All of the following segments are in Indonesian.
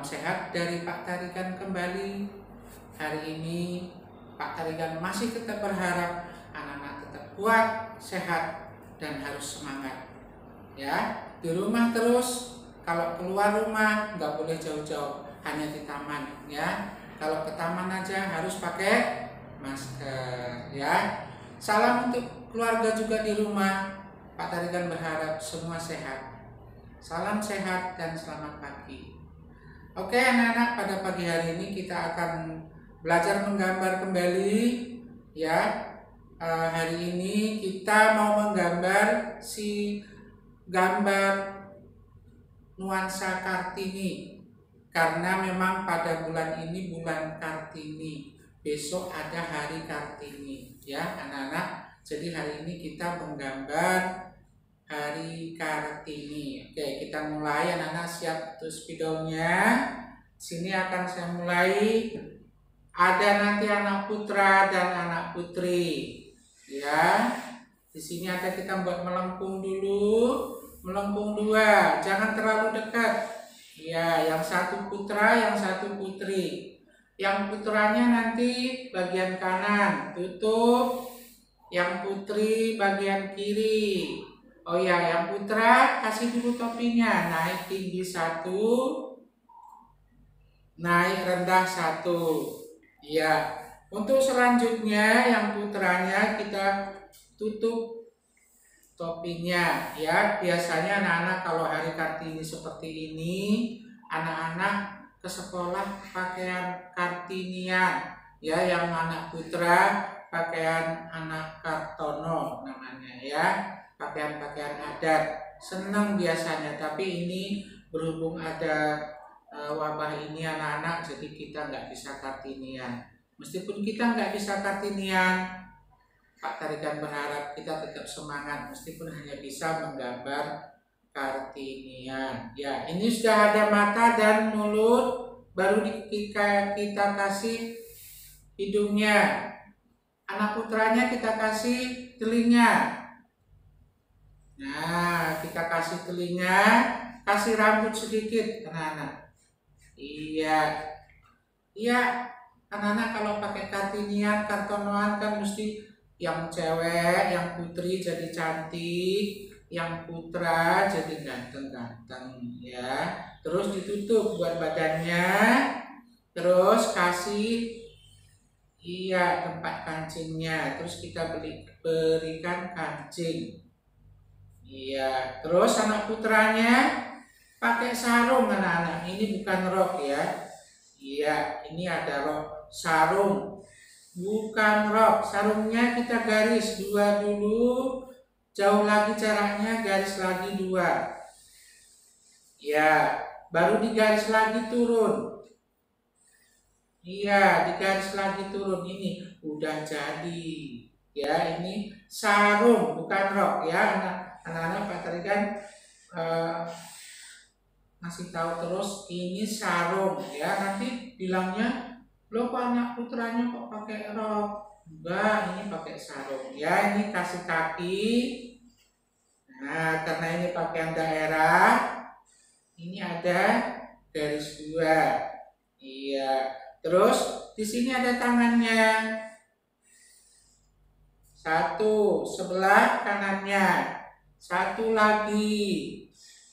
sehat dari Pak Tarigan kembali. Hari ini Pak Tarigan masih tetap berharap anak-anak tetap kuat, sehat, dan harus semangat. Ya, di rumah terus. Kalau keluar rumah nggak boleh jauh-jauh, hanya di taman. Ya, kalau ke taman aja harus pakai masker. Ya, salam untuk keluarga juga di rumah. Pak Tarigan berharap semua sehat. Salam sehat dan selamat pagi. Oke anak-anak, pada pagi hari ini kita akan belajar menggambar kembali. Ya, hari ini kita mau menggambar si gambar nuansa Kartini. Karena memang pada bulan ini bulan Kartini. Besok ada hari Kartini. Ya anak-anak, jadi hari ini kita menggambar hari Kartini. Oke, kita mulai. Anak-anak siap untuk spidolnya. Sini akan saya mulai. Ada nanti anak putra dan anak putri. Ya. Di sini ada kita buat melengkung dulu. Melengkung dua, jangan terlalu dekat. Ya, yang satu putra, yang satu putri. Yang putranya nanti bagian kanan, tutup. Yang putri bagian kiri. Oh ya, yang putra kasih dulu topinya, naik tinggi satu, naik rendah satu. Ya, untuk selanjutnya yang putranya kita tutup topinya. Ya, biasanya anak-anak kalau hari Kartini seperti ini, anak-anak ke sekolah pakaian Kartinian. Ya, yang anak putra pakaian anak Kartono namanya ya. Pakaian-pakaian adat, senang biasanya, tapi ini berhubung ada wabah ini anak-anak, jadi kita nggak bisa Kartinian. Meskipun kita nggak bisa Kartinian, Pak Tarigan berharap kita tetap semangat meskipun hanya bisa menggambar Kartinian. Ya, ini sudah ada mata dan mulut, baru kita kasih hidungnya. Anak putranya kita kasih telinga. Nah, kita kasih telinga, kasih rambut sedikit, anak-anak. Iya, iya, anak-anak kalau pakai Kartinian, Kartonoan kan mesti yang cewek, yang putri jadi cantik, yang putra jadi ganteng-ganteng, ya. Terus ditutup buat badannya, terus kasih, iya, tempat kancingnya, terus kita berikan kancing. Iya, terus anak putranya pakai sarung anak-anak. Ini bukan rok ya. Iya, ini ada rok, sarung. Bukan rok, sarungnya kita garis dua dulu. Jauh lagi jaraknya, garis lagi dua. Ya, baru digaris lagi turun. Iya, digaris lagi turun. Ini udah jadi. Ya, ini sarung bukan rok ya anak-anak. Pak Tarigan masih tahu terus ini sarung ya. Nanti bilangnya, lo kok anak putranya kok pakai rok? Enggak, ini pakai sarung ya. Ini kasih kaki. Nah, karena ini pakaian daerah, ini ada garis dua. Iya, terus di sini ada tangannya. Satu, sebelah kanannya. Satu lagi.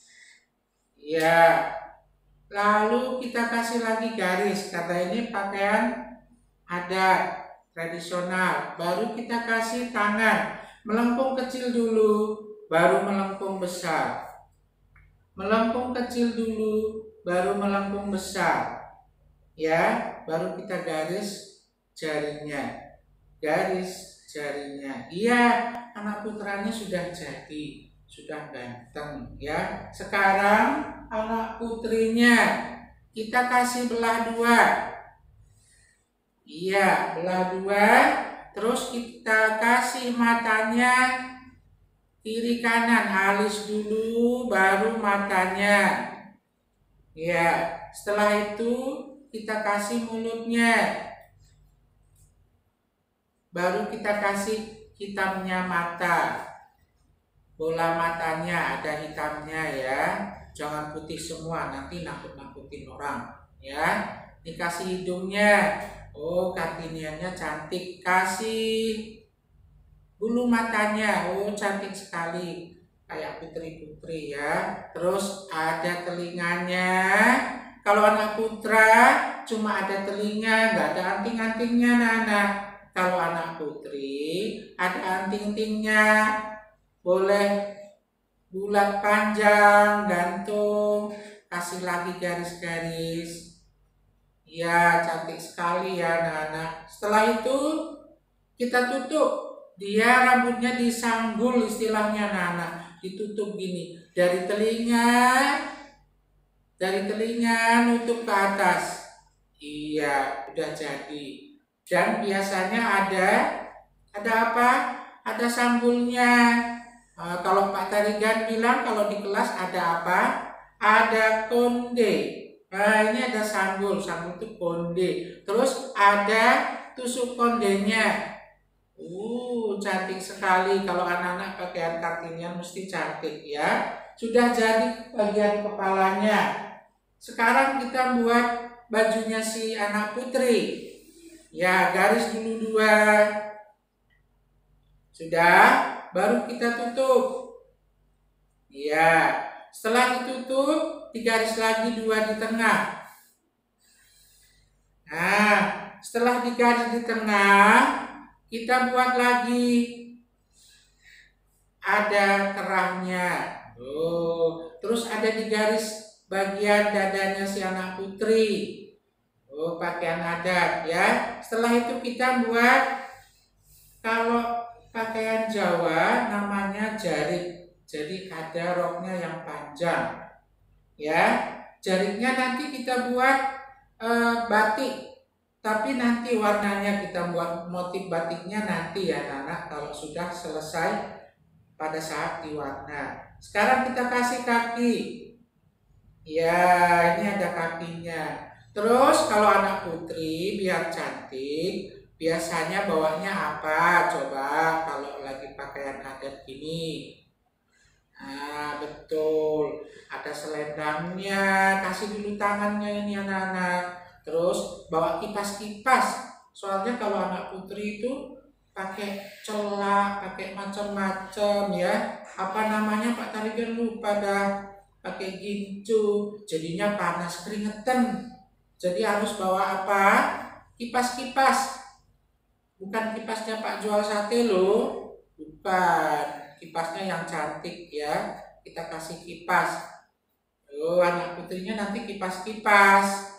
Ya. Lalu kita kasih lagi garis. Karena ini pakaian adat tradisional. Baru kita kasih tangan. Melengkung kecil dulu, baru melengkung besar. Melengkung kecil dulu, baru melengkung besar. Ya, baru kita garis jarinya. Garis jarinya. Iya, anak putranya sudah jadi, sudah ganteng ya. Sekarang anak putrinya kita kasih belah dua. Iya, belah dua. Terus kita kasih matanya kiri kanan, alis dulu baru matanya. Ya, setelah itu kita kasih mulutnya. Baru kita kasih hitamnya mata. Bola matanya ada hitamnya ya. Jangan putih semua, nanti nakut-nakutin orang. ya. Dikasih hidungnya, oh Kartiniannya cantik. Kasih bulu matanya, oh cantik sekali, kayak putri-putri ya. Terus ada telinganya, kalau anak putra cuma ada telinga, nggak ada anting-antingnya Nana. Kalau anak putri ada anting-antingnya, boleh bulat panjang, gantung, kasih lagi garis-garis. Ya, cantik sekali ya anak-anak. Setelah itu kita tutup. Dia rambutnya disanggul istilahnya anak-anak. Ditutup gini. Dari telinga nutup ke atas. Iya, udah jadi. Dan biasanya ada apa? Ada sanggulnya. Kalau Pak Tarigan bilang kalau di kelas ada apa? Ada konde. Nah, ini ada sanggul itu konde. Terus ada tusuk kondenya. Cantik sekali. Kalau anak-anak pakaian Kartinian mesti cantik ya. Sudah jadi bagian kepalanya. Sekarang kita buat bajunya si anak putri. Ya, garis dulu 2. Sudah, baru kita tutup. Ya, setelah ditutup, digaris lagi 2 di tengah. Nah, setelah digaris di tengah, kita buat lagi ada kerahnya. Terus ada di garis bagian dadanya si anak putri. Pakaian adat ya. Setelah itu kita buat, kalau pakaian Jawa namanya jarik. Jadi ada roknya yang panjang. Ya, jariknya nanti kita buat batik. Tapi nanti warnanya kita buat motif batiknya nanti ya anak-anak, kalau sudah selesai pada saat diwarna. Sekarang kita kasih kaki. Ya, ini ada kakinya. Terus kalau anak putri biar cantik, biasanya bawahnya apa? Coba kalau lagi pakaian adat gini. Nah, betul. Ada selendangnya, kasih dulu tangannya ini anak-anak. Terus bawa kipas-kipas. Soalnya kalau anak putri itu pakai celak, pakai macam-macam ya. Apa namanya Pak Tarigan lupa dah. Pakai gincu, jadinya panas keringetan. Jadi harus bawa apa? Kipas-kipas. Bukan kipasnya Pak jual sate loh. Bukan. Kipasnya yang cantik ya. Kita kasih kipas. Anak putrinya nanti kipas-kipas.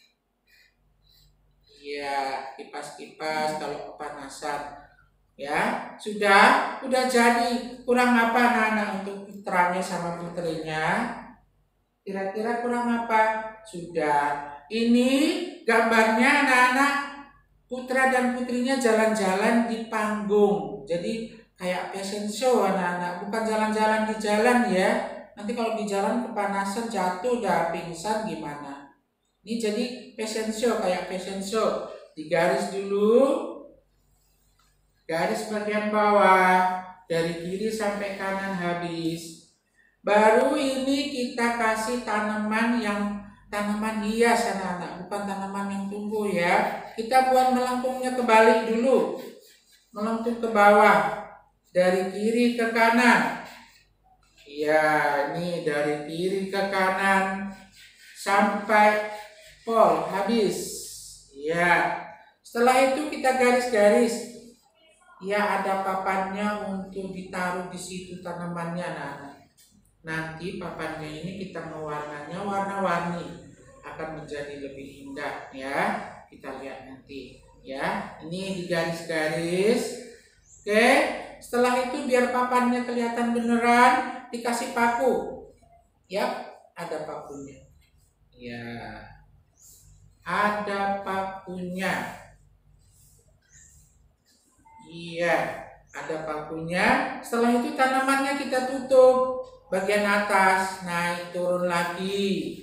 Iya, kipas-kipas kalau kepanasan. Ya, udah jadi. Kurang apa anak-anak untuk putranya sama putrinya? Kira-kira kurang apa? Sudah. Ini gambarnya anak-anak, putra dan putrinya jalan-jalan di panggung. Jadi kayak fashion show anak-anak, bukan jalan-jalan di jalan ya. Nanti kalau di jalan kepanasan jatuh udah pingsan gimana? Ini jadi fashion show, kayak fashion show. Digaris dulu, garis bagian bawah dari kiri sampai kanan habis. Baru ini kita kasih tanaman hias anak-anak, bukan tanaman yang tumbuh ya. Kita buat melengkungnya kebalik dulu, melengkung ke bawah dari kiri ke kanan. Ya, ini dari kiri ke kanan sampai pol habis. Ya, setelah itu kita garis-garis. Ya, ada papannya untuk ditaruh di situ tanamannya anak-anak. Nanti papannya ini kita mewarnanya warna-warni, akan menjadi lebih indah ya. Kita lihat nanti ya. Ini digaris-garis. Oke, setelah itu biar papannya kelihatan beneran, dikasih paku. Ya, ada pakunya. Ya, ada pakunya. Iya, ada pakunya. Setelah itu tanamannya kita tutup bagian atas, naik turun lagi.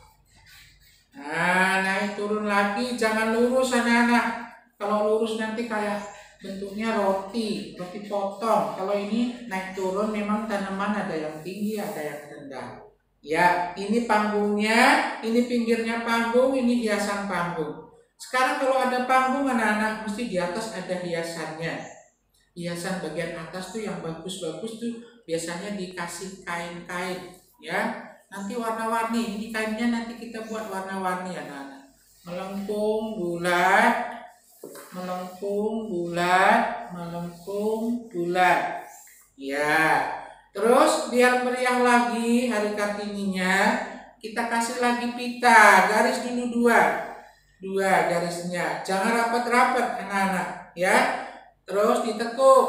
Nah, naik turun lagi, jangan lurus anak-anak. Kalau lurus nanti kayak bentuknya roti potong. Kalau ini naik turun memang tanaman ada yang tinggi, ada yang rendah. Ya, ini panggungnya, ini pinggirnya panggung, ini hiasan panggung. Sekarang kalau ada panggung anak-anak, mesti di atas ada hiasannya. Hiasan bagian atas tuh yang bagus-bagus tuh biasanya dikasih kain-kain, ya. Nanti warna-warni, ini kainnya nanti kita buat warna-warni anak-anak. Melengkung bulat, melengkung bulat, melengkung bulat. Ya. Terus biar meriah lagi hari Kartininya, kita kasih lagi pita, garis dulu dua garisnya, jangan rapat-rapat anak-anak, ya. Terus ditekuk,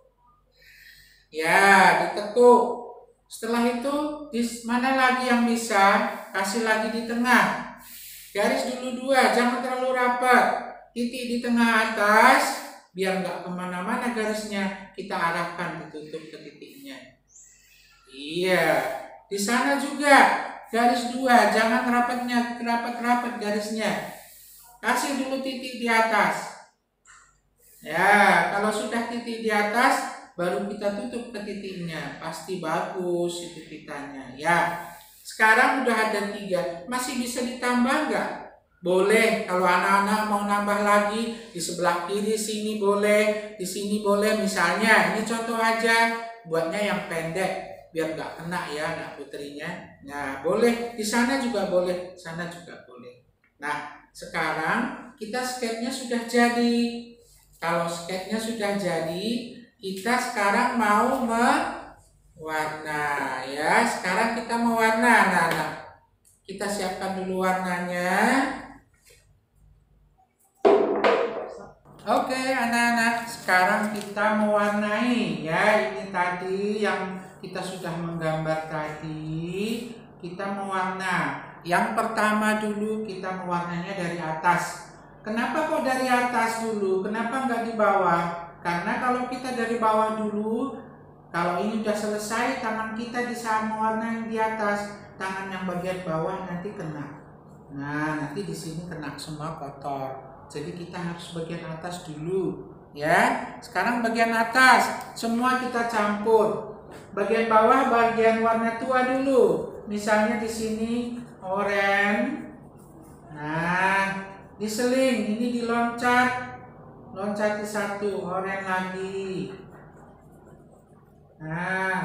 ya ditekuk. Setelah itu di mana lagi yang bisa, kasih lagi di tengah, garis dulu dua, jangan terlalu rapat, titik di tengah atas, biar nggak kemana-mana garisnya, kita arahkan ditutup ke titiknya. Iya, di sana juga garis dua, jangan rapat-rapat garisnya. Kasih dulu titik di atas. Ya, kalau sudah titik di atas, baru kita tutup ke titiknya. Pasti bagus itu pitanya. Ya, sekarang udah ada 3. Masih bisa ditambah nggak? Boleh. Kalau anak-anak mau nambah lagi di sebelah kiri sini boleh, di sini boleh. Misalnya, ini contoh aja, buatnya yang pendek. Biar nggak kena ya anak putrinya. Nah boleh, di sana juga boleh, sana juga boleh. Nah sekarang kita sketnya sudah jadi. Kalau sketnya sudah jadi, kita sekarang mau mewarna ya. Sekarang kita mewarna anak-anak. Kita siapkan dulu warnanya. Oke anak-anak, sekarang kita mewarnai ya. Ini tadi yang kita sudah menggambar tadi, kita mewarna. Yang pertama dulu kita mewarnanya dari atas. Kenapa kok dari atas dulu? Kenapa nggak di bawah? Karena kalau kita dari bawah dulu, kalau ini udah selesai, tangan kita bisa mewarna yang di atas, tangan yang bagian bawah nanti kena. Nah, nanti di sini kena semua kotor. Jadi kita harus bagian atas dulu, ya. Sekarang bagian atas, semua kita campur. Bagian bawah bagian warna tua dulu. Misalnya di sini oranye. Nah, diseling, ini diloncat. Loncati 1, oranye lagi. Nah,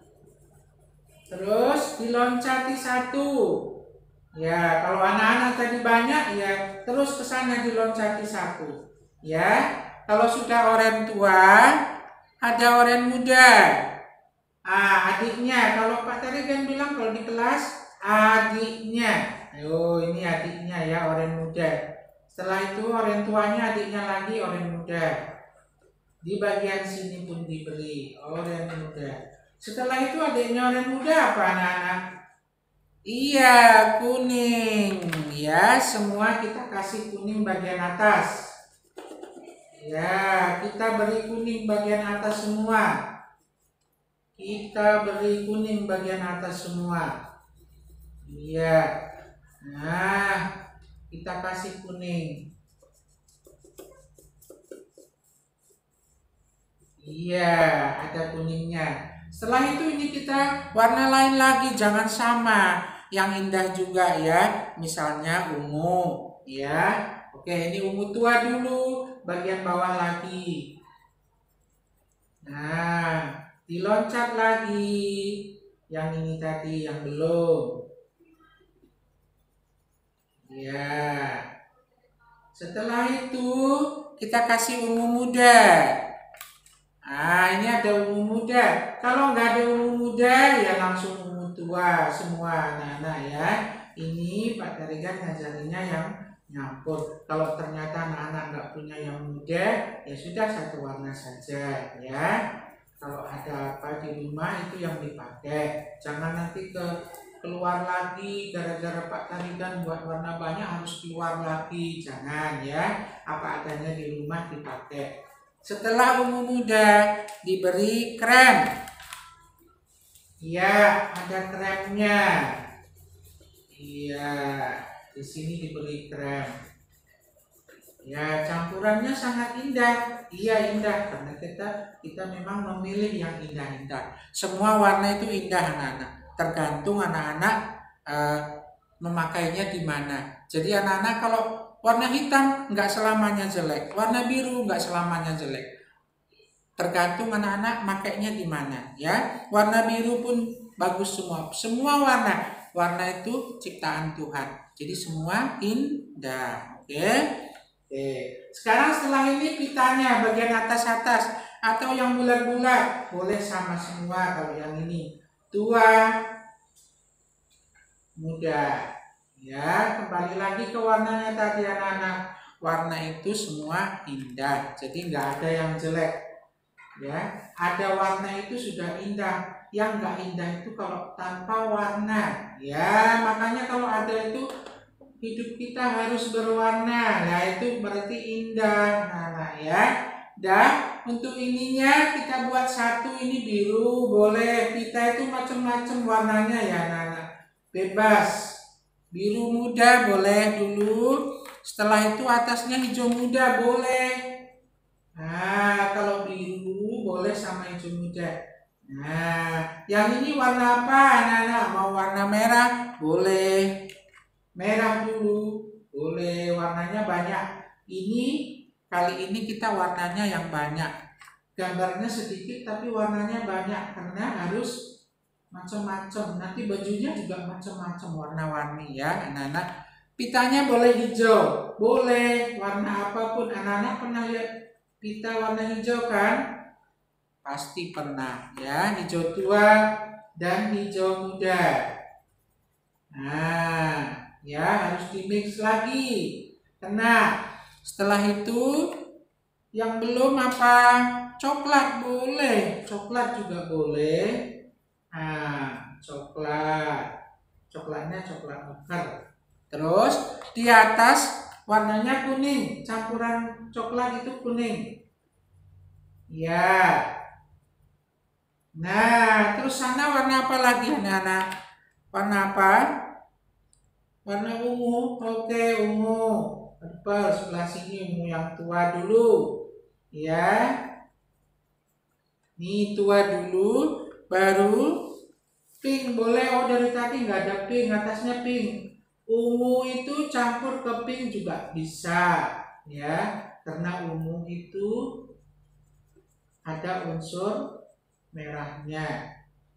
terus diloncati 1. Ya, kalau anak-anak tadi banyak ya, terus ke sana diloncati 1. Ya, kalau sudah oranye tua, ada oranye muda. Adiknya, kalau Pak Tarigan bilang kalau di kelas adiknya. Oh, ini adiknya ya, oranye muda. Setelah itu oranye tuanya, adiknya lagi oranye muda. Di bagian sini pun diberi oranye muda. Setelah itu adiknya oranye muda apa anak-anak? Iya, kuning. Ya, semua kita kasih kuning bagian atas. Ya, kita beri kuning bagian atas semua. Kita beri kuning bagian atas semua. Iya. Nah, kita kasih kuning. Iya, ada kuningnya. Setelah itu ini kita warna lain lagi, jangan sama. Yang indah juga ya. Misalnya ungu, ya. Oke, ini ungu tua dulu, bagian bawah lagi. Nah, diloncat lagi. Yang ini tadi yang belum. Ya. Setelah itu kita kasih ungu muda. Ini ada ungu muda. Kalau nggak ada ungu muda ya langsung ungu tua semua anak-anak ya. Ini Pak Tarigan ngajarinya yang nyampur. Kalau ternyata anak-anak nggak punya yang muda, ya sudah satu warna saja ya. Kalau ada apa di rumah itu yang dipakai. Jangan nanti keluar lagi gara-gara Pak Tarigan buat warna banyak harus keluar lagi. Jangan ya. Apa adanya di rumah dipakai. Setelah ungu muda diberi krem. Iya, ada kremnya. Iya, di sini diberi krem. Ya, campurannya sangat indah. Iya, indah karena kita memang memilih yang indah-indah. Semua warna itu indah anak-anak. tergantung anak-anak memakainya di mana. Jadi anak-anak kalau warna hitam nggak selamanya jelek, warna biru nggak selamanya jelek. Tergantung anak-anak makainya di mana, ya. Warna biru pun bagus semua. Semua warna itu ciptaan Tuhan. Jadi semua indah. Oke. Sekarang setelah ini pitanya bagian atas atau yang bulat-bulat boleh sama semua. Kalau yang ini tua, muda. Ya, kembali lagi ke warnanya tadi anak-anak. Warna itu semua indah. Jadi nggak ada yang jelek. Ya, ada warna itu sudah indah. Yang nggak indah itu kalau tanpa warna. Ya, makanya kalau ada itu hidup kita harus berwarna. Nah, itu berarti indah. Nah, ya. Dan untuk ininya kita buat satu, ini biru boleh. Kita itu macam-macam warnanya ya, anak-anak. Bebas. Biru muda boleh dulu. Setelah itu atasnya hijau muda boleh. Nah, kalau biru boleh sama hijau muda. Nah, yang ini warna apa anak-anak? Mau warna merah? Boleh. Merah dulu. Boleh, warnanya banyak. Kali ini kita warnanya yang banyak. Gambarnya sedikit tapi warnanya banyak karena harus macam-macam. Nanti bajunya juga macam-macam warna-warni ya anak-anak. Pitanya boleh hijau. Boleh, warna apapun. Anak-anak pernah lihat pita warna hijau kan? Pasti pernah ya, hijau tua dan hijau muda. Nah, ya harus dimix lagi. Nah, setelah itu yang belum apa? Coklat boleh, coklat juga boleh. Nah, coklatnya coklat mekar. Terus di atas warnanya kuning, campuran coklat itu kuning. Ya. Nah, terus sana warna apa lagi anak-anak? Warna apa? Warna ungu. Oke, ungu. Purple, sebelah sini ungu yang tua dulu. Ya. Nih tua dulu, baru pink boleh. Oh, dari tadi nggak ada pink, atasnya pink. Ungu itu campur ke pink juga bisa, ya, karena ungu itu ada unsur merahnya.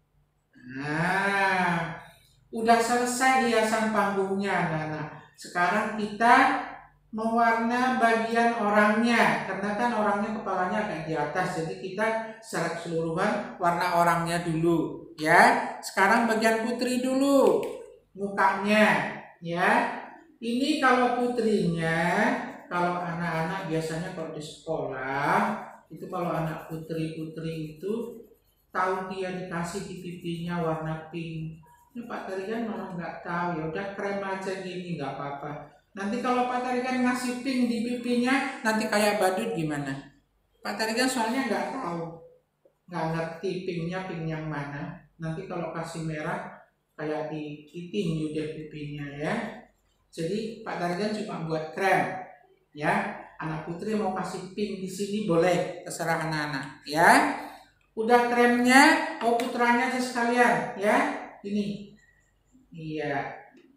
Nah, udah selesai hiasan panggungnya, anak-anak. Sekarang kita mewarna bagian orangnya, karena kan orangnya kepalanya agak di atas, jadi kita secara keseluruhan warna orangnya dulu, ya. Sekarang bagian putri dulu, mukanya. Ya, ini kalau putrinya, kalau anak-anak biasanya kalau di sekolah itu kalau anak putri itu tahu dia dikasih di pipinya warna pink. Ini Pak Tarigan malah nggak tahu, ya udah krem aja gini nggak apa-apa. Nanti kalau Pak Tarigan ngasih pink di pipinya, nanti kayak badut gimana? Pak Tarigan soalnya nggak tahu, nggak ngerti pinknya pink yang mana. Nanti kalau kasih merah kayak dikiting udah pipinya ya. Jadi Pak Tarigan cuma buat krem ya. Anak putri mau kasih pink di sini boleh, terserah anak-anak ya. Udah kremnya, oh putranya aja sekalian ya. Ini. Iya.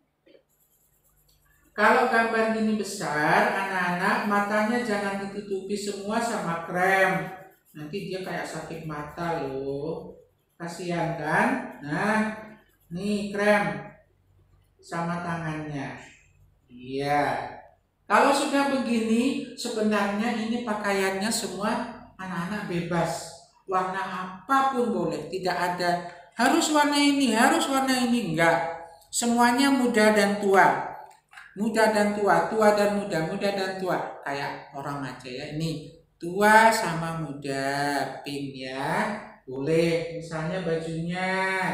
Kalau gambar gini besar, anak-anak matanya jangan ditutupi semua sama krem. Nanti dia kayak sakit mata loh. Kasihan kan? Nah, nih krem sama tangannya. Iya. Kalau sudah begini, sebenarnya ini pakaiannya semua anak-anak bebas. Warna apapun boleh, tidak ada harus warna ini, enggak. Semuanya muda dan tua. Muda dan tua, tua dan muda, muda dan tua. Kayak orang aja ya. Ini tua sama muda, pink ya. Boleh, misalnya bajunya.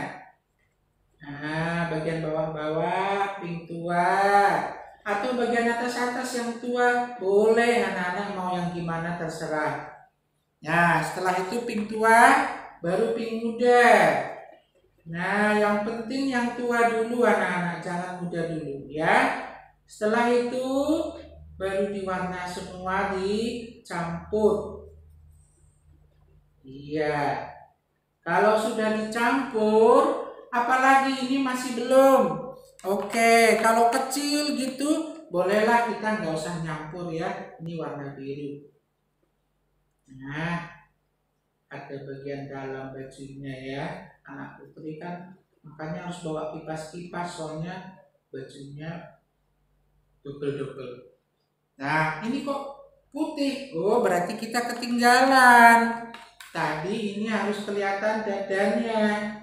Nah, bagian bawah-bawah pink tua. Atau bagian atas-atas yang tua, boleh anak-anak mau yang gimana terserah. Nah, setelah itu pink tua, baru pink muda. Nah, yang penting yang tua dulu anak-anak, jangan muda dulu ya. Setelah itu baru diwarna semua, dicampur. Iya. Kalau sudah dicampur, Apalagi ini masih belum. Oke, kalau kecil gitu, bolehlah kita nggak usah nyampur ya. Ini warna biru. Nah, ada bagian dalam bajunya ya. Anak putri kan makanya harus bawa kipas-kipas, soalnya bajunya double-double. Nah, ini kok putih. Oh, berarti kita ketinggalan. Tadi ini harus kelihatan dadanya.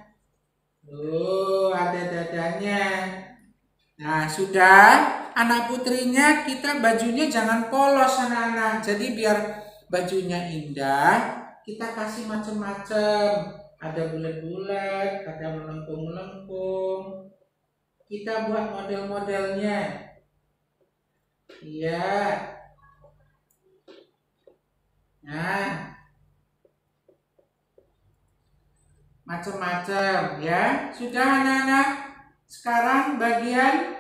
Oh, ada dadanya. Nah, sudah. Anak putrinya kita bajunya jangan polos anak-anak. Jadi biar bajunya indah, kita kasih macam-macam. Ada bulat-bulat, ada melengkung-melengkung. Kita buat model-modelnya. Iya. Nah, macam-macam ya. Sudah anak-anak. Sekarang bagian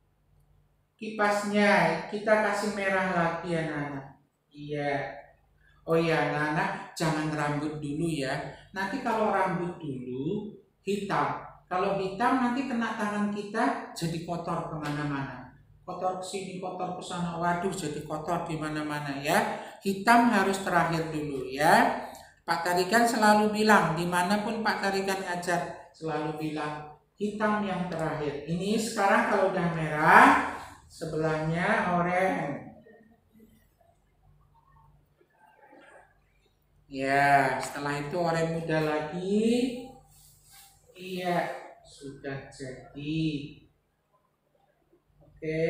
kipasnya kita kasih merah lagi anak-anak. Iya. Oh iya anak-anak, jangan rambut dulu ya. Nanti kalau rambut dulu hitam. Kalau hitam nanti kena tangan kita jadi kotor kemana-mana. Kotor ke sini, kotor ke sana. Waduh, jadi kotor di mana-mana ya. Hitam harus terakhir dulu ya. Pak Tarigan selalu bilang, dimanapun Pak Tarigan ngajar, selalu bilang hitam yang terakhir. Ini sekarang kalau udah merah, sebelahnya oranye. Ya, setelah itu oranye muda lagi. Iya, sudah jadi. Oke.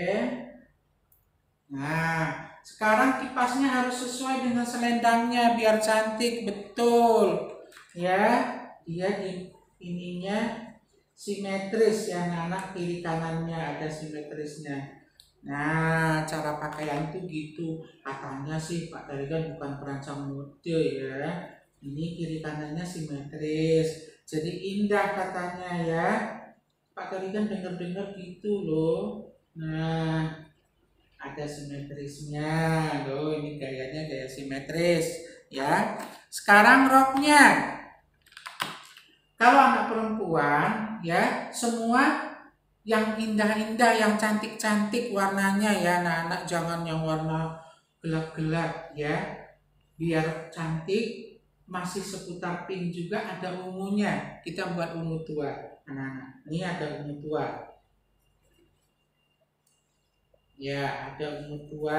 Nah, sekarang kipasnya harus sesuai dengan selendangnya biar cantik, betul. Ya, dia di ininya simetris ya anak-anak, kiri kanannya ada simetrisnya. Nah, cara pakaian tuh gitu. Katanya sih Pak Tarigan bukan perancang mode ya. Ini kiri kanannya simetris. Jadi indah katanya ya. Pak Tarigan dengar-dengar gitu loh. Nah, ada simetrisnya loh. Ini gayanya gaya simetris ya. Sekarang roknya. Kalau anak perempuan ya, semua yang indah-indah, yang cantik-cantik warnanya ya anak-anak, jangan yang warna gelap-gelap ya. Biar cantik, masih seputar pink juga, ada ungunya. Kita buat ungu tua anak-anak. Ini ada ungu tua. Ya, ada ungu tua.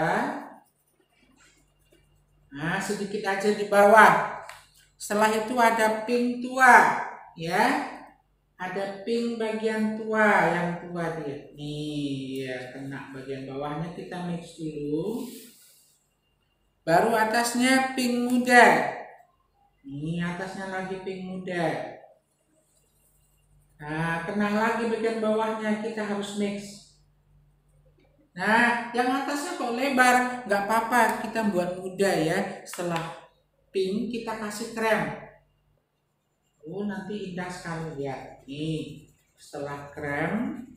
Nah, sedikit aja di bawah. Setelah itu ada pink tua ya. Ada pink bagian tua, yang tua dia. Nih, ya kena bagian bawahnya, kita mix dulu. Baru atasnya pink muda. Nih, atasnya lagi pink muda. Nah, kena lagi bagian bawahnya, kita harus mix. Nah, yang atasnya kok lebar, nggak apa-apa, kita buat muda ya. Setelah pink, kita kasih krem. Oh, nanti indah sekali ya. Nih, setelah krem.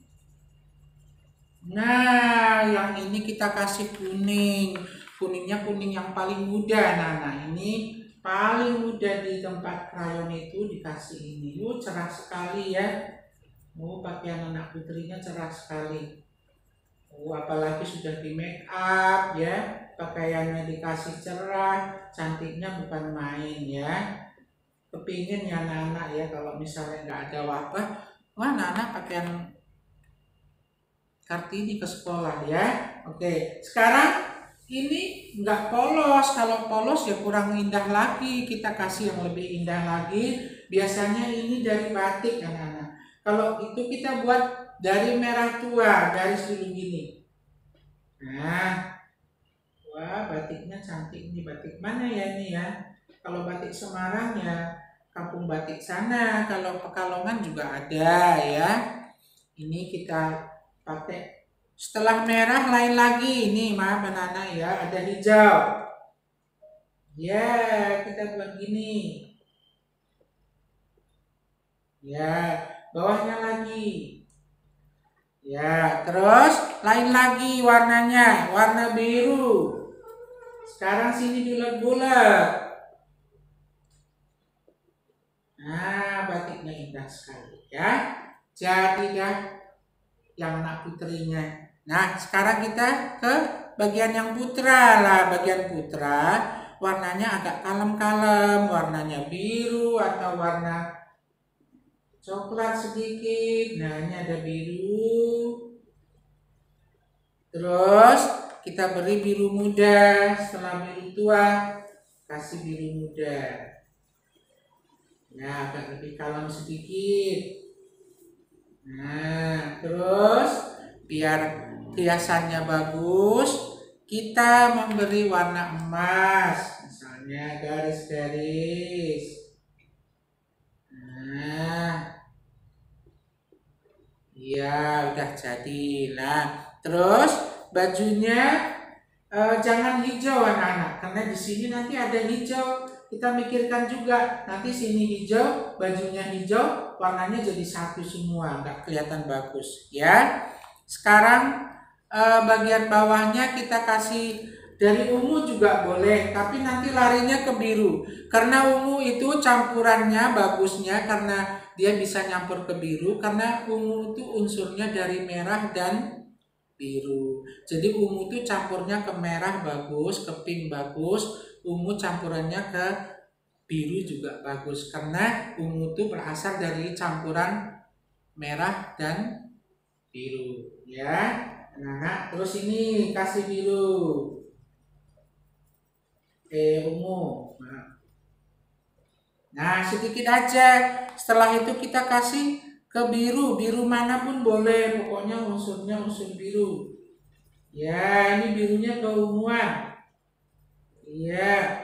Nah, yang ini kita kasih kuning. Kuningnya kuning yang paling muda. Nah, ini paling muda di tempat krayon itu dikasih ini. Oh, cerah sekali ya. Oh, pakaian anak putrinya cerah sekali. Oh, apalagi sudah di make up ya. Pakaiannya dikasih cerah, cantiknya bukan main ya. Kepingin ya anak-anak ya, kalau misalnya nggak ada wabah, wah anak-anak pakaian Kartini ke sekolah ya. Oke, sekarang ini nggak polos. Kalau polos ya kurang indah lagi. Kita kasih yang lebih indah lagi. Biasanya ini dari batik anak-anak. Kalau itu kita buat dari merah tua, garis dulu gini. Nah, wah batiknya cantik. Ini batik mana ya ini ya? Kalau batik Semarang ya Kampung Batik sana, kalau Pekalongan juga ada ya. Ini kita pakai. Setelah merah lain lagi, ini maaf anak-anak ya, ada hijau. Ya, kita buat gini. Ya, bawahnya lagi. Ya, terus lain lagi warnanya, warna biru. Sekarang sini bulat-bulat. Nah, batiknya indah sekali ya. Jadi dah yang anak putrinya. Nah, sekarang kita ke bagian yang putra lah. Bagian putra warnanya agak kalem-kalem, warnanya biru atau warna coklat sedikit. Nah, ini ada biru. Terus kita beri biru muda. Setelah biru tua, kasih biru muda. Nah, agak lebih kalem sedikit. Nah, terus biar hiasannya bagus, kita memberi warna emas. Misalnya garis-garis. Nah, iya udah jadi. Nah, terus bajunya jangan hijau anak-anak, karena di sini nanti ada hijau. Kita mikirkan juga nanti sini hijau, bajunya hijau, warnanya jadi satu semua, nggak kelihatan bagus ya. Sekarang bagian bawahnya kita kasih dari ungu juga boleh, tapi nanti larinya ke biru. Karena ungu itu campurannya bagusnya karena dia bisa nyampur ke biru, karena ungu itu unsurnya dari merah dan biru. Jadi ungu itu campurnya ke merah bagus, ke pink bagus, ungu campurannya ke biru juga bagus. Karena ungu itu berasal dari campuran merah dan biru, ya. Nah, terus ini kasih biru. Ungu. Nah, sedikit aja. Setelah itu kita kasih ke biru, biru manapun boleh, pokoknya unsurnya unsur biru. Ya, ini birunya keunguan. Iya.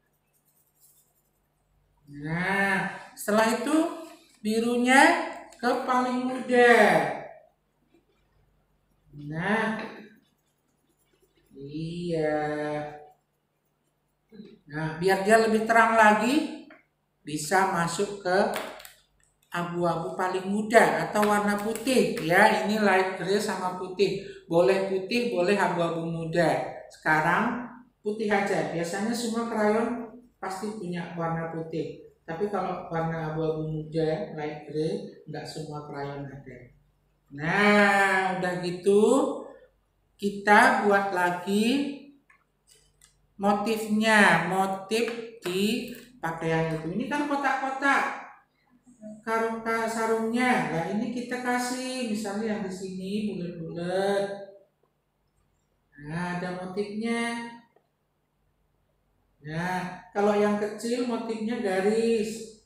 Nah, setelah itu birunya ke paling muda. Nah, iya. Nah, biar dia lebih terang lagi, bisa masuk ke abu-abu paling muda atau warna putih ya. Ini light gray sama putih. Boleh putih, boleh abu-abu muda. Sekarang putih aja. Biasanya semua krayon pasti punya warna putih. Tapi kalau warna abu-abu muda, light gray, nggak semua krayon ada. Nah, udah gitu kita buat lagi motifnya, motif di pakaian itu. Ini kan kotak-kotak sarungnya. Nah, ini kita kasih misalnya yang di sini bulat-bulat. Nah, ada motifnya. Nah, kalau yang kecil motifnya garis.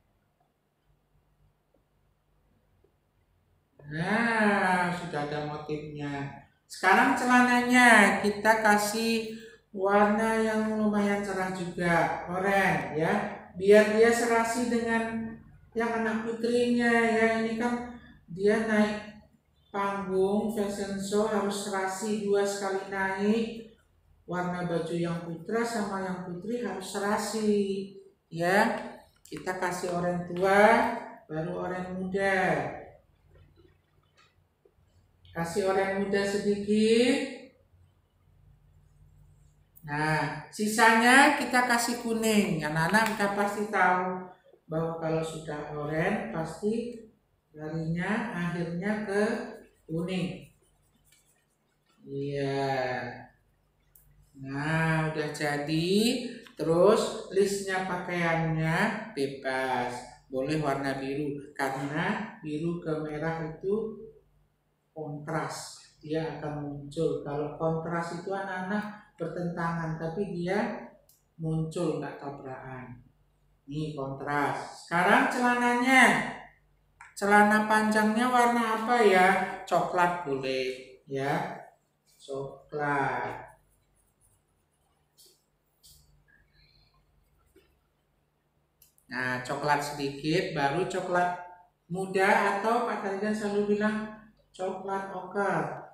Nah, sudah ada motifnya. Sekarang celananya kita kasih warna yang lumayan cerah juga, oranye ya. Biar dia serasi dengan yang anak putrinya ya. Ini kan dia naik panggung fashion show, harus serasi, 2 sekali naik. Warna baju yang putra sama yang putri harus serasi ya. Kita kasih oranye tua, baru oranye muda. Kasih oranye muda sedikit. Nah, sisanya kita kasih kuning. Anak-anak kita pasti tahu bahwa kalau sudah oranye pasti larinya akhirnya ke kuning. Iya. Nah, udah jadi. Terus listnya pakaiannya bebas. Boleh warna biru, karena biru ke merah itu kontras. Dia akan muncul. Kalau kontras itu anak-anak bertentangan, tapi dia muncul, nggak tabrakan. Ini kontras. Sekarang celananya. Celana panjangnya warna apa ya? Coklat boleh ya. Coklat. Nah, coklat sedikit, baru coklat muda atau Pak Tarigan selalu bilang coklat oker.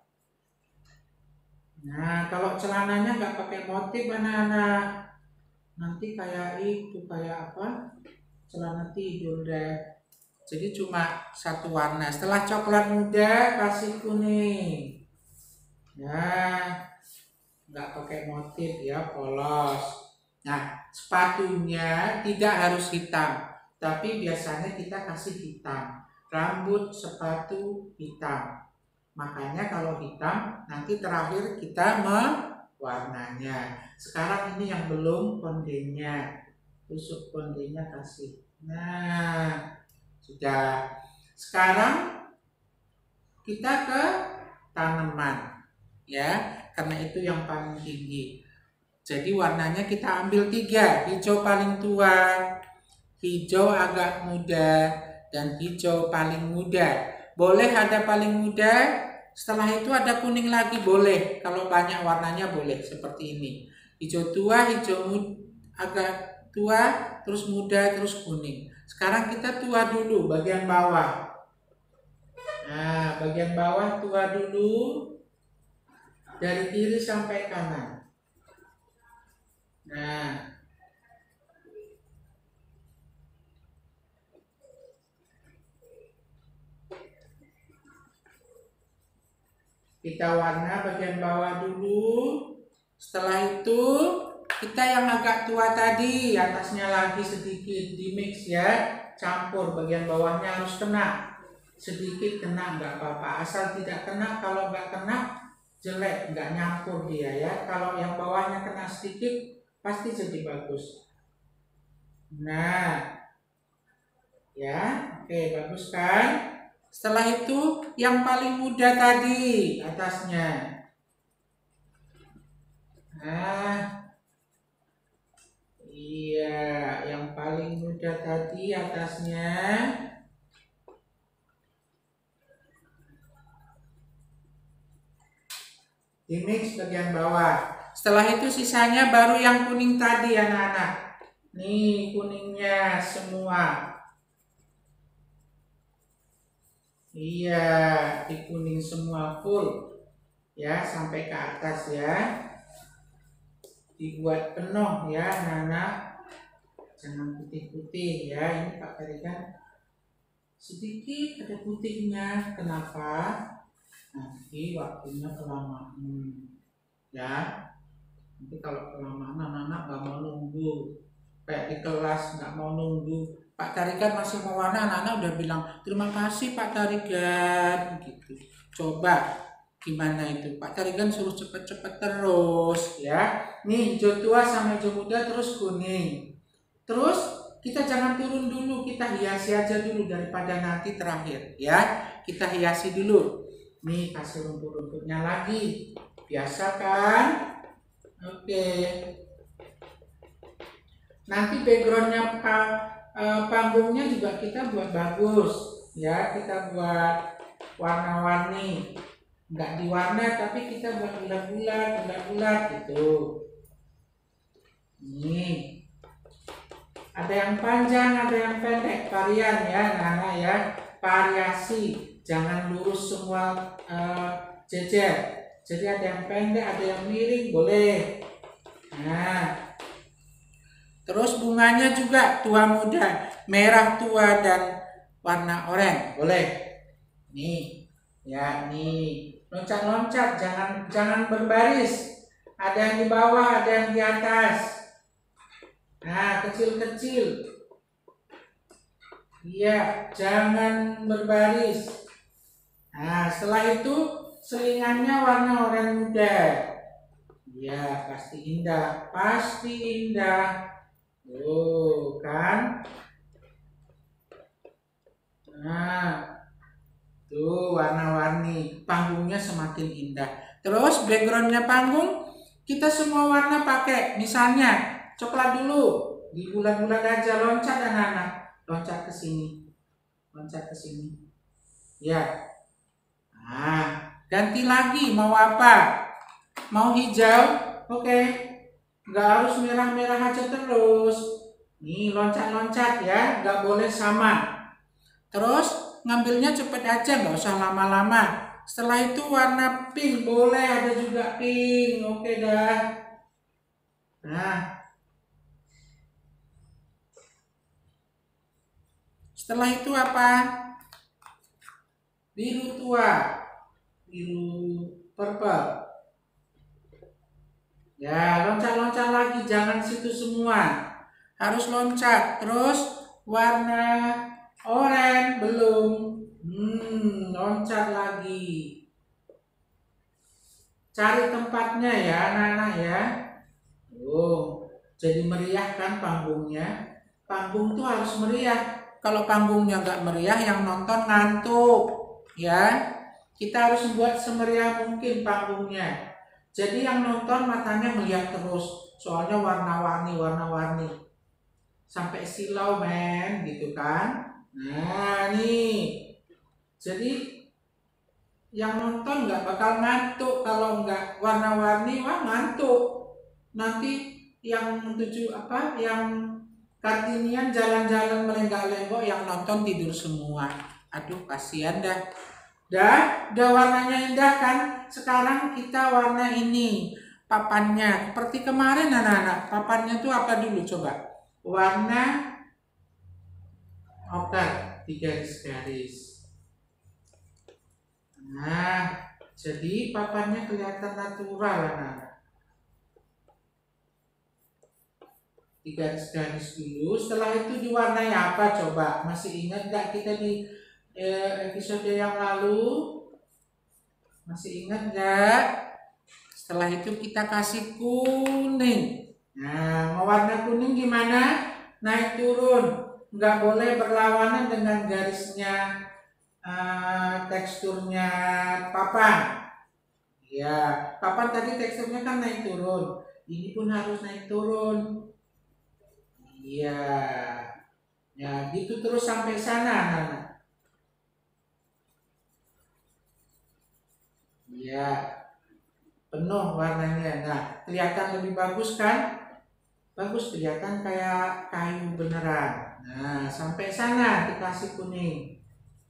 Nah, kalau celananya nggak pakai motif anak-anak, nanti kayak itu, kayak apa? Celana tidur deh. Jadi cuma satu warna. Setelah coklat muda kasih kuning. Ya, nggak pakai motif ya, polos. Nah, sepatunya tidak harus hitam. tapi biasanya kita kasih hitam. Rambut, sepatu, hitam. Makanya kalau hitam, nanti terakhir kita mewarnanya. Sekarang ini yang belum kondenya. Tusuk kondenya kasih. Nah, sudah. Sekarang kita ke tanaman. Ya, karena itu yang paling tinggi. Jadi warnanya kita ambil 3. Hijau paling tua, hijau agak muda, dan hijau paling muda. Boleh ada paling muda, setelah itu ada kuning lagi boleh. Kalau banyak warnanya boleh seperti ini. Hijau tua, hijau agak tua, terus muda, terus kuning. Sekarang kita tua dulu, bagian bawah. Nah, bagian bawah tua dulu, dari kiri sampai kanan. Nah, kita warna bagian bawah dulu. Setelah itu kita yang agak tua tadi, atasnya lagi sedikit di mix ya, campur. Bagian bawahnya harus kena, sedikit kena nggak apa-apa, asal tidak kena. Kalau nggak kena jelek, nggak nyampur dia ya. Kalau yang bawahnya kena sedikit pasti jadi bagus. Nah, ya, oke, bagus kan? Setelah itu yang paling muda tadi atasnya. Nah, iya, yang paling muda tadi atasnya. Di mix bagian bawah. Setelah itu sisanya baru yang kuning tadi anak-anak. Nih kuningnya semua. Iya, di kuning semua full. Ya, sampai ke atas ya. Dibuat penuh ya anak-anak. Jangan putih-putih ya. Ini Pak Tarikan sedikit ada putihnya. Kenapa? Nanti waktunya kelamaan. Ya. Nanti kalau kelamaan anak-anak nggak mau nunggu. Kayak di kelas nggak mau nunggu. Pak Tarikan masih mau warna, anak-anak udah bilang terima kasih Pak Tarikan gitu. Coba gimana itu? Pak Tarikan suruh cepet-cepet terus ya. Nih hijau tua sama hijau muda terus kuning. Terus kita jangan turun dulu, kita hiasi aja dulu daripada nanti terakhir ya. Kita hiasi dulu. Nih kasih rumput-rumputnya lagi. Biasa kan? Oke. Nanti backgroundnya panggungnya juga kita buat bagus ya, kita buat warna-warni, nggak diwarna tapi kita buat bulat-bulat gitu. Ini ada yang panjang, ada yang pendek, varian ya, nah ya, variasi, jangan lurus semua jejer. Jadi ada yang pendek, ada yang miring, boleh. Nah, terus bunganya juga tua muda, merah tua dan warna oranye, boleh. Nih, ya nih, loncat-loncat, jangan berbaris. Ada yang di bawah, ada yang di atas. Nah, kecil-kecil. Iya, jangan berbaris. Nah, setelah itu selingannya warna oranye muda. Iya, pasti indah, pasti indah. Tuh kan. Nah, tuh warna-warni, panggungnya semakin indah. Terus backgroundnya panggung kita semua warna pakai. Misalnya coklat dulu, di bulat-bulat aja, loncat anak-anak, loncat ke sini, loncat ke sini. Ya. Nah, ganti lagi mau apa? Mau hijau? Oke. Nggak harus merah-merah aja terus. Nih loncat-loncat ya, nggak boleh sama. Terus ngambilnya cepet aja, nggak usah lama-lama. Setelah itu warna pink, boleh ada juga pink. Oke dah. Nah, setelah itu apa? Biru tua, biru purple. Ya, loncat-loncat lagi, jangan situ semua. Harus loncat. Terus Warna oranye belum. Loncat lagi. Cari tempatnya ya anak-anak ya. Jadi meriah kan panggungnya. Panggung tuh harus meriah. Kalau panggungnya nggak meriah, yang nonton ngantuk. Ya, kita harus buat semeriah mungkin panggungnya. Jadi yang nonton matanya melihat terus. Soalnya warna-warni. Sampai silau men, gitu kan. Nah nih. Jadi yang nonton nggak bakal ngantuk kalau nggak warna-warni, wah ngantuk. Nanti yang Kartinian jalan-jalan melenggak-lenggok, yang nonton tidur semua. Aduh kasihan dah. Udah warnanya indah kan. Sekarang kita warna ini papannya. Seperti kemarin anak-anak. Papannya tuh apa dulu coba? Warna oker, 3 garis. Nah, jadi papannya kelihatan natural anak-anak. 3 garis dulu. Setelah itu diwarnai apa coba? Masih ingat gak kita di episode yang lalu? Masih ingat gak? Setelah itu kita kasih kuning. Nah, mau warna kuning gimana? Naik turun. Nggak boleh berlawanan dengan garisnya, teksturnya papan. Ya, papan tadi teksturnya kan naik turun. Ini pun harus naik turun. Iya, ya gitu terus sampai sana, anak-anak. Iya, penuh warnanya. Nah, kelihatan lebih bagus kan? Bagus, kelihatan kayak kayu beneran. Nah, sampai sana dikasih kuning.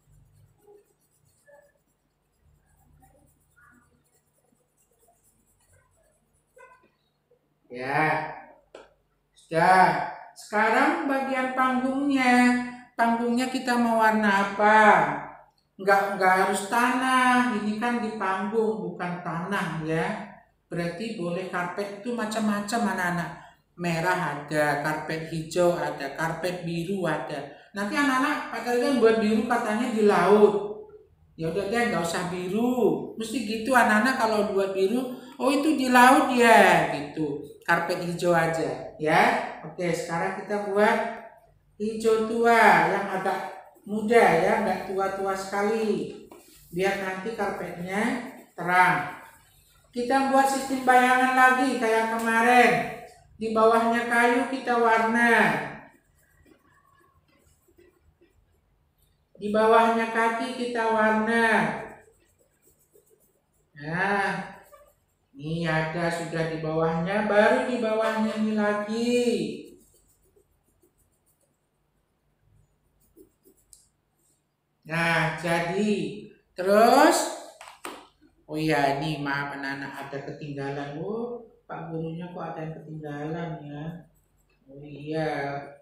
Ya, sudah. Sekarang bagian panggungnya kita mau warna apa? Nggak harus tanah, ini kan di panggung bukan tanah ya. Berarti boleh karpet itu macam-macam anak-anak. Merah ada, karpet hijau ada, karpet biru ada. Nanti anak-anak kan buat biru katanya di laut. Ya udah deh, nggak usah biru. Mesti gitu anak-anak kalau buat biru, oh itu di laut ya gitu. Karpet hijau aja ya. Oke, sekarang kita buat hijau tua yang agak muda ya, nggak tua-tua sekali. Biar nanti karpetnya terang. Kita buat sistem bayangan lagi kayak kemarin. Di bawahnya kayu kita warna. Di bawahnya kaki kita warna. Nah, ini ada sudah di bawahnya, baru di bawahnya ini lagi. Nah, jadi terus, oh iya ini maaf anak-anak ada ketinggalan. Pak gurunya kok ada yang ketinggalan ya? Oh iya.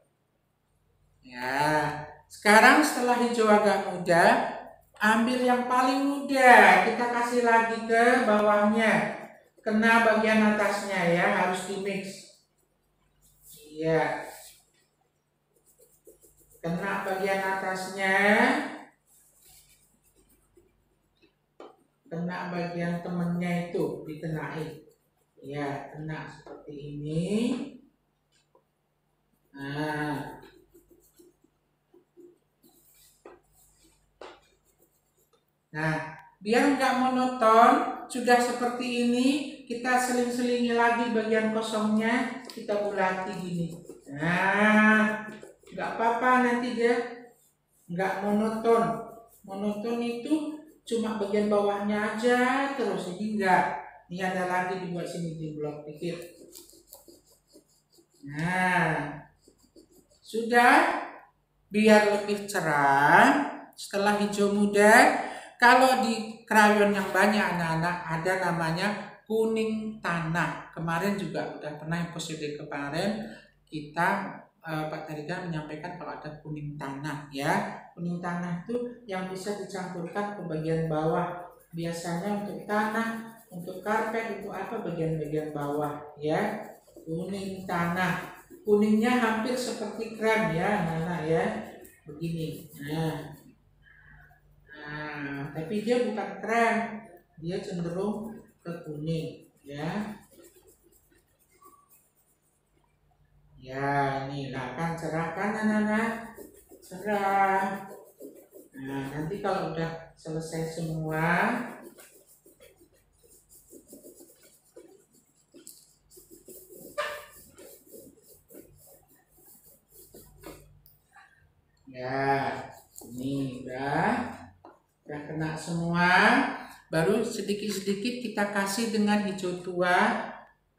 Ya, sekarang setelah hijau agak muda, ambil yang paling muda, kita kasih lagi ke bawahnya. Kena bagian atasnya ya, harus di mix. Iya. Kena bagian atasnya. Kena bagian temennya itu, dikenain. Ya, kena seperti ini. Nah. Nah, biar nggak monoton, sudah seperti ini, kita seling-selingi lagi bagian kosongnya, kita bulati gini. Nah, nggak apa-apa nanti dia nggak monoton. Monoton itu cuma bagian bawahnya aja, terus ini enggak. Ini ada lagi dibuat sini di blok dikit. Nah, sudah, biar lebih cerah. Setelah hijau muda, kalau di krayon yang banyak anak-anak ada namanya kuning tanah. Kemarin juga udah pernah episode kemarin kita Pak Tarigan menyampaikan kalau ada kuning tanah ya. Kuning tanah itu yang bisa dicampurkan ke bagian bawah. Biasanya untuk tanah, untuk karpet, untuk apa bagian-bagian bawah ya. Kuning tanah. kuningnya hampir seperti krem ya anak-anak ya, begini. Nah, tapi dia bukan krem, dia cenderung ke kuning ya. Ya, ini lah kan cerah kan anak-anak, cerah. Nah, nanti kalau udah selesai semua, ya, ini udah kena semua. Baru sedikit-sedikit kita kasih dengan hijau tua.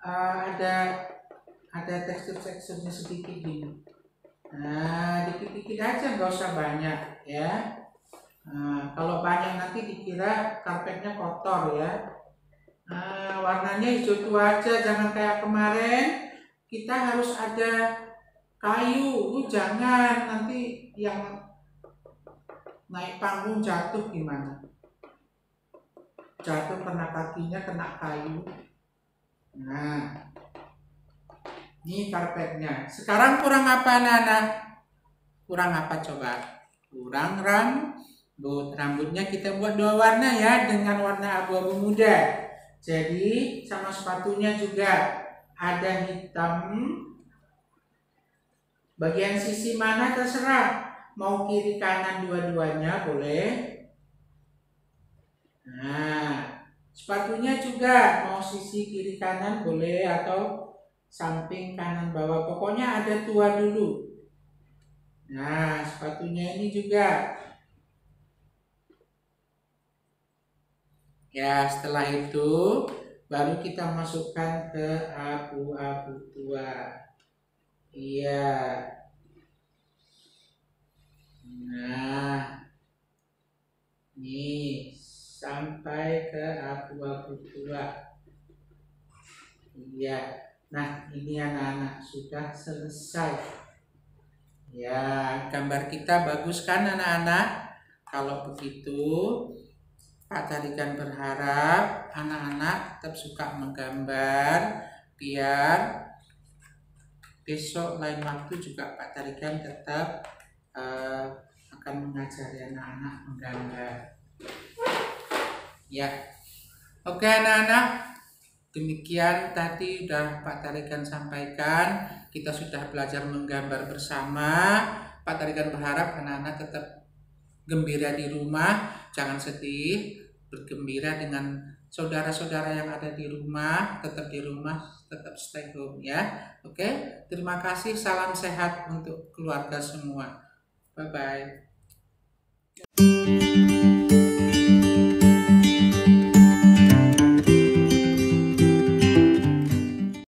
Ada tekstur-teksturnya sedikit gini. Nah, dikit-dikit aja, nggak usah banyak ya. Nah, kalau banyak nanti dikira karpetnya kotor ya. Nah, warnanya hijau tua aja, jangan kayak kemarin. Kita harus ada kayu, jangan nanti yang naik panggung jatuh gimana? Jatuh kena kakinya, kena kayu. Nah, ini karpetnya. Sekarang kurang apa anak-anak? Kurang apa coba? Kurang rambut. Rambutnya kita buat 2 warna ya, dengan warna abu-abu muda. Jadi sama sepatunya juga ada hitam. Bagian sisi mana terserah, mau kiri kanan dua-duanya boleh. Nah, sepatunya juga mau sisi kiri kanan boleh atau samping kanan bawah, pokoknya ada tua dulu. Nah, sepatunya ini juga. Ya, setelah itu baru kita masukkan ke abu-abu tua. Iya. Nah, ini sampai ke abu-abu tua. Iya. Nah, ini anak-anak sudah selesai. Ya, gambar kita bagus kan anak-anak? Kalau begitu, Pak Tarigan berharap anak-anak tetap suka menggambar, biar besok lain waktu juga Pak Tarigan tetap akan mengajari anak-anak menggambar. Ya, oke anak-anak, demikian tadi udah Pak Tarigan sampaikan. Kita sudah belajar menggambar bersama. Pak Tarigan berharap anak-anak tetap gembira di rumah, jangan sedih, bergembira dengan saudara-saudara yang ada di rumah, tetap di rumah, tetap stay home ya. Oke, terima kasih, salam sehat untuk keluarga semua. Bye-bye.